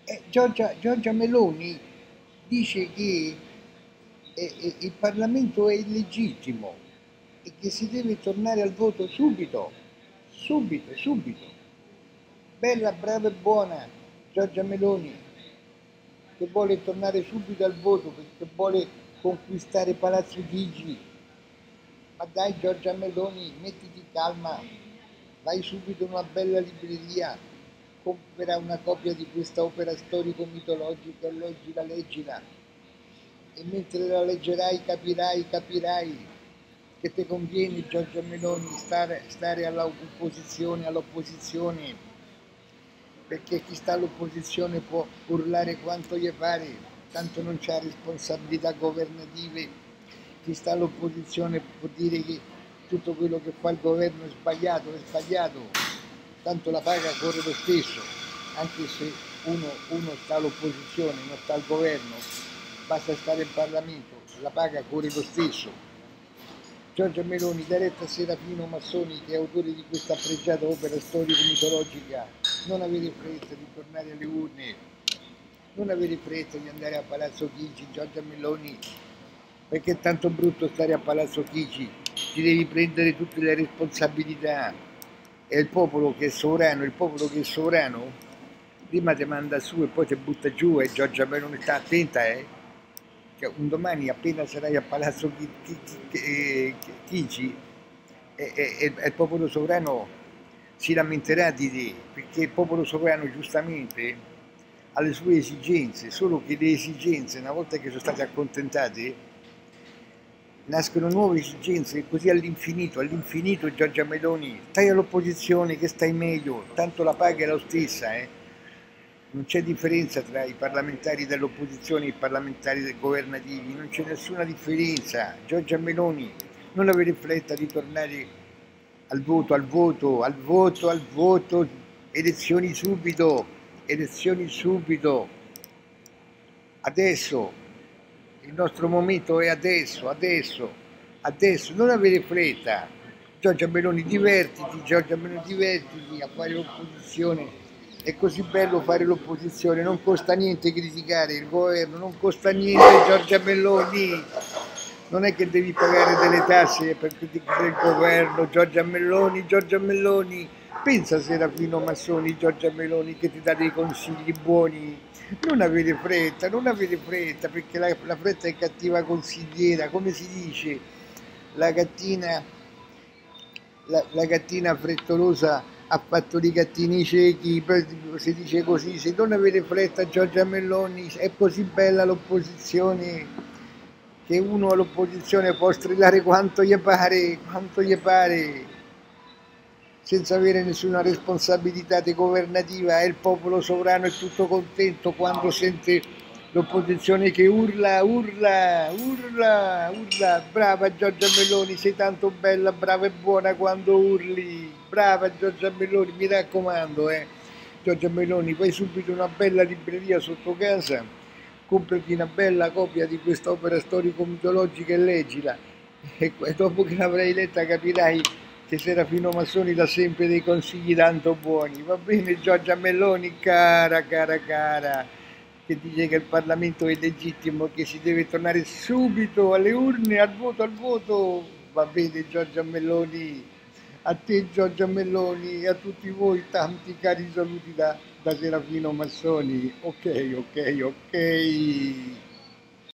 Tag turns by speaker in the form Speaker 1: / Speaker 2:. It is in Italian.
Speaker 1: Giorgia Meloni dice che il Parlamento è illegittimo e che si deve tornare al voto subito, subito, subito. Bella, brava e buona Giorgia Meloni, che vuole tornare subito al voto perché vuole conquistare Palazzo Chigi. Ma dai Giorgia Meloni, mettiti calma, vai subito in una bella libreria, compra una copia di questa opera storico-mitologica e leggila, e mentre la leggerai capirai che ti conviene Giorgia Meloni stare all'opposizione, perché chi sta all'opposizione può urlare quanto gli pare, tanto non c'ha responsabilità governative. Chi sta all'opposizione può dire che tutto quello che fa il governo è sbagliato, tanto la paga corre lo stesso, anche se uno sta all'opposizione, non sta al governo, basta stare in Parlamento, la paga corre lo stesso. Giorgia Meloni, diretta a Serafino Massoni, che è autore di questa pregiata opera storico-mitologica, non avere fretta di tornare alle urne, non avere fretta di andare a Palazzo Chigi, Giorgia Meloni, perché è tanto brutto stare a Palazzo Chigi, ti devi prendere tutte le responsabilità, è il popolo che è sovrano, prima ti manda su e poi ti butta giù, e Giorgia Meloni sta attenta, che un domani appena sarai a Palazzo Chigi e il popolo sovrano si lamenterà di te, perché il popolo sovrano giustamente ha le sue esigenze, solo che le esigenze, una volta che sono state accontentate, nascono nuove esigenze, e così all'infinito Giorgia Meloni, stai all'opposizione che stai meglio, tanto la paga è la stessa, Non c'è differenza tra i parlamentari dell'opposizione e i parlamentari governativi, non c'è nessuna differenza. Giorgia Meloni, non avere fretta di tornare al voto, elezioni subito, adesso, il nostro momento è adesso, non avere fretta. Giorgia Meloni, divertiti a fare l'opposizione. È così bello fare l'opposizione, non costa niente criticare il governo, non costa niente Giorgia Meloni. Non è che devi pagare delle tasse per criticare il governo, Giorgia Meloni. Pensa Serafino Massoni, Giorgia Meloni, che ti dà dei consigli buoni. Non avere fretta, perché la fretta è cattiva consigliera, come si dice? La gattina, la gattina frettolosa ha fatto i gattini ciechi, si dice così. Se non avete fretta Giorgia Meloni, è così bella l'opposizione, che uno all'opposizione può strillare quanto gli pare, senza avere nessuna responsabilità governativa, e il popolo sovrano è tutto contento quando sente l'opposizione che urla, brava Giorgia Meloni, sei tanto bella, brava e buona quando urli, brava Giorgia Meloni, mi raccomando, Giorgia Meloni, vai subito in una bella libreria sotto casa, comprati una bella copia di questa opera storico-mitologica e leggila, e dopo che l'avrai letta capirai che Serafino Massoni dà sempre dei consigli tanto buoni. Va bene Giorgia Meloni, cara, che dice che il Parlamento è legittimo, che si deve tornare subito alle urne, al voto. Va bene Giorgia Meloni, a te Giorgia Meloni e a tutti voi tanti cari saluti da Serafino Massoni. Ok.